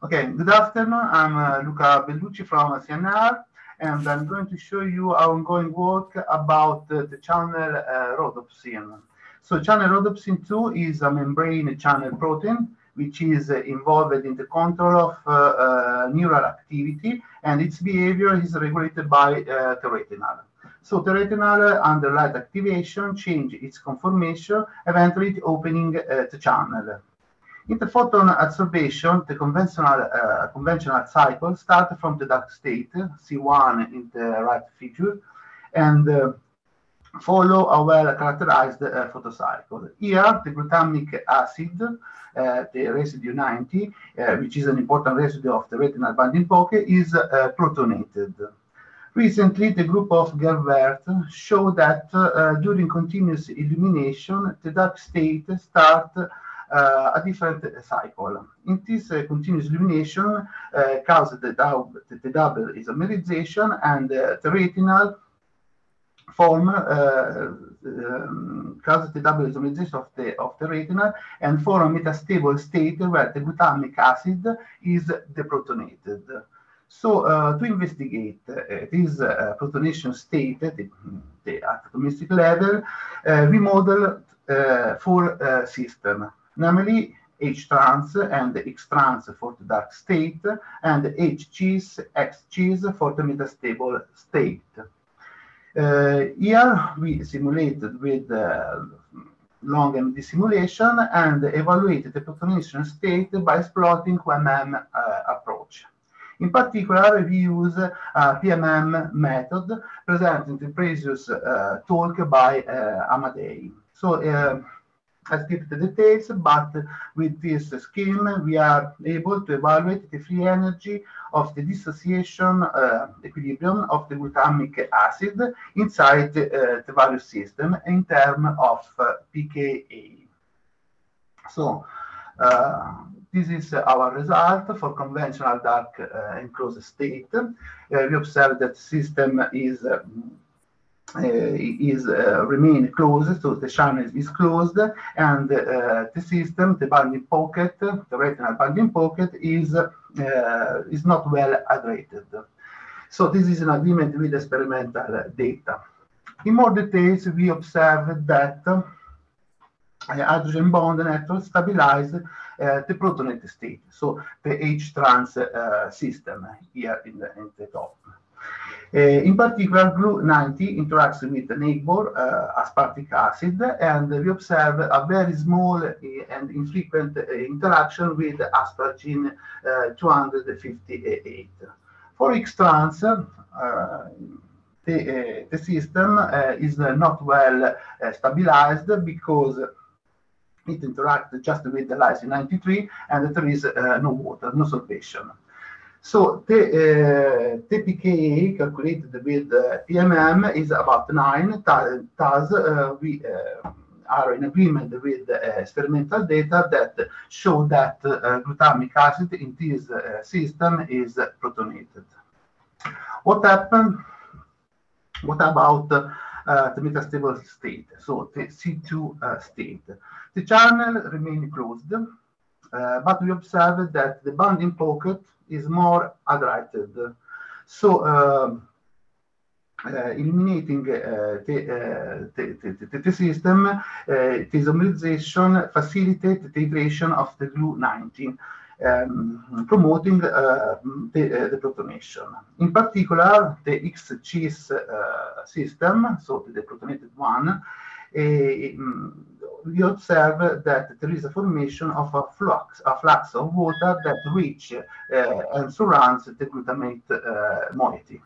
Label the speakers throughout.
Speaker 1: Okay, good afternoon. I'm Luca Bellucci from CNR, and I'm going to show you our ongoing work about the channel rhodopsin. So channel rhodopsin 2 is a membrane channel protein which is involved in the control of neural activity, and its behavior is regulated by the retinal. So the retinal, under light activation, change its conformation, eventually opening the channel. In the photon absorption, the conventional cycle starts from the dark state, C1 in the right figure, and follow a well-characterized photocycle. Here, the glutamic acid, the residue 90, which is an important residue of the retinal binding pocket, is protonated. Recently, the group of Gervert showed that during continuous illumination, the dark state starts a different cycle. In this continuous illumination causes the double isomerization, and the retinal form causes the double isomerization of the retina and form a metastable state where the glutamic acid is deprotonated. So to investigate this protonation state at the atomistic level, we modeled four systems, namely H-trans and X-trans for the dark state, and H-cis, X-cis for the metastable state. Here we simulated with long MD simulation and evaluated the protonation state by exploiting QMM approach. In particular, we use PMM method presented in the previous talk by Amadei. So I skipped the details, but with this scheme, we are able to evaluate the free energy of the dissociation equilibrium of the glutamic acid inside the various systems in terms of pKa. So this is our result for conventional dark enclosed state. We observe that the system is remain closed, so the channel is closed, and the system, the binding pocket, the retinal binding pocket is not well hydrated. So this is an agreement with experimental data. In more details, we observed that hydrogen bond network stabilize the protonated state, so the H-trans system here in the top. In particular, GLU90 interacts with the neighbor aspartic acid, and we observe a very small and infrequent interaction with aspargine 258. For X-trans, the system is not well stabilized because it interacts just with the lysine 93, and there is no water, no solvation. So the pKa calculated with PMM is about 9. Thus, we are in agreement with experimental data that show that glutamic acid in this system is protonated. What happened? What about the metastable state? So the C2 state. The channel remained closed, but we observed that the binding pocket is more hydrated. So eliminating the system, the isomerization facilitates the hydration of the GLU90, promoting the protonation. In particular, the X-cis system, so the protonated one, we observe that there is a formation of a flux of water that reach and surrounds the glutamate moiety.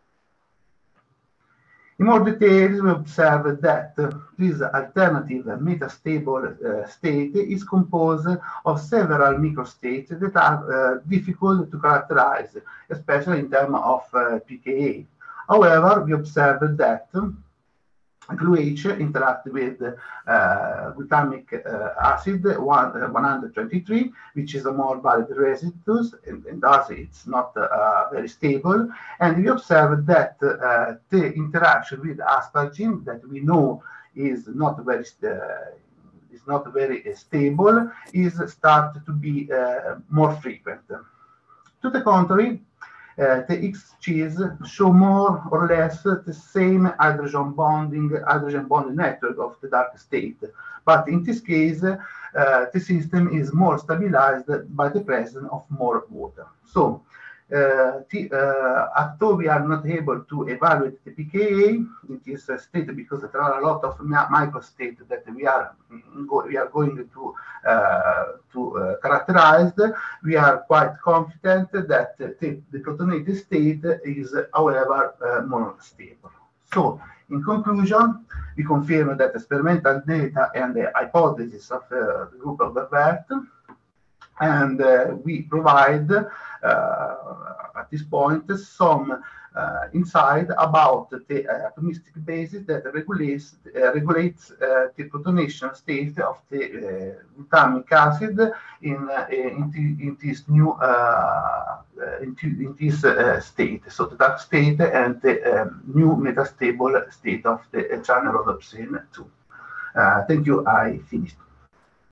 Speaker 1: In more details, we observe that this alternative metastable state is composed of several microstates that are difficult to characterize, especially in terms of pKa. However, we observe that GLUH interact with glutamic acid 123, which is a more valid residue, and thus it's not very stable. And we observe that the interaction with aspargine, that we know is not very stable, is start to be more frequent. To the contrary, the X-cheese show more or less the same hydrogen bonding network of the dark state, but in this case, the system is more stabilized by the presence of more water. So, although we are not able to evaluate the pKa in this state because there are a lot of microstates that we are going to characterize, we are quite confident that the protonated state is, however, more stable. So, in conclusion, we confirm that experimental data and the hypothesis of the group of Berbert, and we provide at this point some insight about the atomistic basis that regulates the protonation state of the glutamic acid in this new state, so the dark state and the new metastable state of the channel rhodopsin 2. Thank you. I finished.